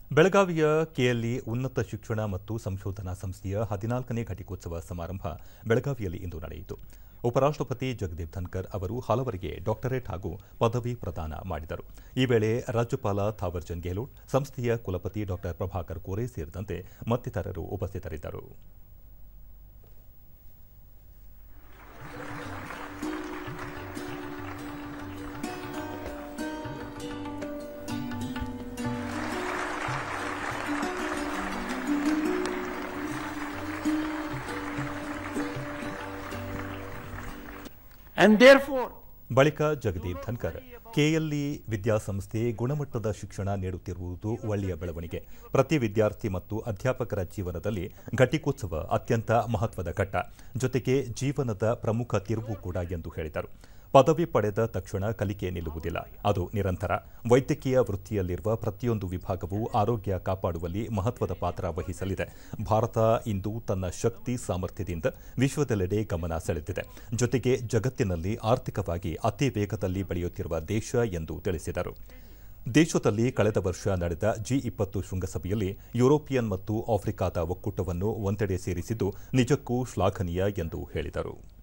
ಬೆಳಗಾವಿಯ ಕೆಎಲ್ಇ ಉನ್ನತ ಶಿಕ್ಷಣ ಮತ್ತು ಸಂಶೋಧನಾ ಸಂಸ್ಥೆಯ 14ನೇ ಘಟಿಕೋತ್ಸವ ಸಮಾರಂಭ ಬೆಳಗಾವಿಯಲ್ಲಿ ಇಂದು ನಡೆಯಿತು. ಉಪರಾಷ್ಟ್ರಪತಿ ಜಗದೀಪ್ ಧನ್ಕರ್ ಅವರು ಹಲವರಿಗೆ ಡಾಕ್ಟರೇಟ್ ಹಾಗೂ ಪದವಿ ಪ್ರದಾನ ಮಾಡಿದರು. ಈ ವೇಳೆ ರಾಜ್ಯಪಾಲ ಥಾವರ್ಚಂದ್ ಗೆಹ್ಲೋಟ್, ಸಂಸ್ಥೆಯ ಕುಲಪತಿ ಡಾ ಪ್ರಭಾಕರ್ ಕೋರೆ ಸೇರಿದಂತೆ ಮತ್ತಿತರರು ಉಪಸ್ಥಿತರಿದ್ದರು. ಬಳಿಕ ಜಗದೀಪ್ ಧನ್ಕರ್, ಕೆಎಲ್ಇ ವಿದ್ಯಾಸಂಸ್ಥೆ ಗುಣಮಟ್ಟದ ಶಿಕ್ಷಣ ನೀಡುತ್ತಿರುವುದು ಒಳ್ಳೆಯ ಬೆಳವಣಿಗೆ. ಪ್ರತಿ ವಿದ್ಯಾರ್ಥಿ ಮತ್ತು ಅಧ್ಯಾಪಕರ ಜೀವನದಲ್ಲಿ ಘಟಿಕೋತ್ಸವ ಅತ್ಯಂತ ಮಹತ್ವದ ಘಟ್ಟ, ಜೊತೆಗೆ ಜೀವನದ ಪ್ರಮುಖ ತಿರುವು ಕೂಡ ಎಂದು ಹೇಳಿದರು. ಪದವಿ ಪಡೆದ ತಕ್ಷಣ ಕಲಿಕೆ ನಿಲ್ಲುವುದಿಲ್ಲ, ಅದು ನಿರಂತರ. ವೈದ್ಯಕೀಯ ವೃತ್ತಿಯಲ್ಲಿರುವ ಪ್ರತಿಯೊಂದು ವಿಭಾಗವೂ ಆರೋಗ್ಯ ಕಾಪಾಡುವಲ್ಲಿ ಮಹತ್ವದ ಪಾತ್ರ ವಹಿಸಲಿದೆ. ಭಾರತ ಇಂದು ತನ್ನ ಶಕ್ತಿ ಸಾಮರ್ಥ್ಯದಿಂದ ವಿಶ್ವದೆಲ್ಲೆಡೆ ಗಮನ ಸೆಳೆದಿದೆ, ಜೊತೆಗೆ ಜಗತ್ತಿನಲ್ಲಿ ಆರ್ಥಿಕವಾಗಿ ಅತಿ ವೇಗದಲ್ಲಿ ಬೆಳೆಯುತ್ತಿರುವ ದೇಶ ಎಂದು ತಿಳಿಸಿದರು. ದೇಶದಲ್ಲಿ ಕಳೆದ ವರ್ಷ ನಡೆದ G20 ಶೃಂಗಸಭೆಯಲ್ಲಿ ಯುರೋಪಿಯನ್ ಮತ್ತು ಆಫ್ರಿಕಾದ ಒಕ್ಕೂಟವನ್ನು ಒಂದೆಡೆ ಸೇರಿಸಿದ್ದು ನಿಜಕ್ಕೂ ಶ್ಲಾಘನೀಯ ಎಂದು ಹೇಳಿದರು.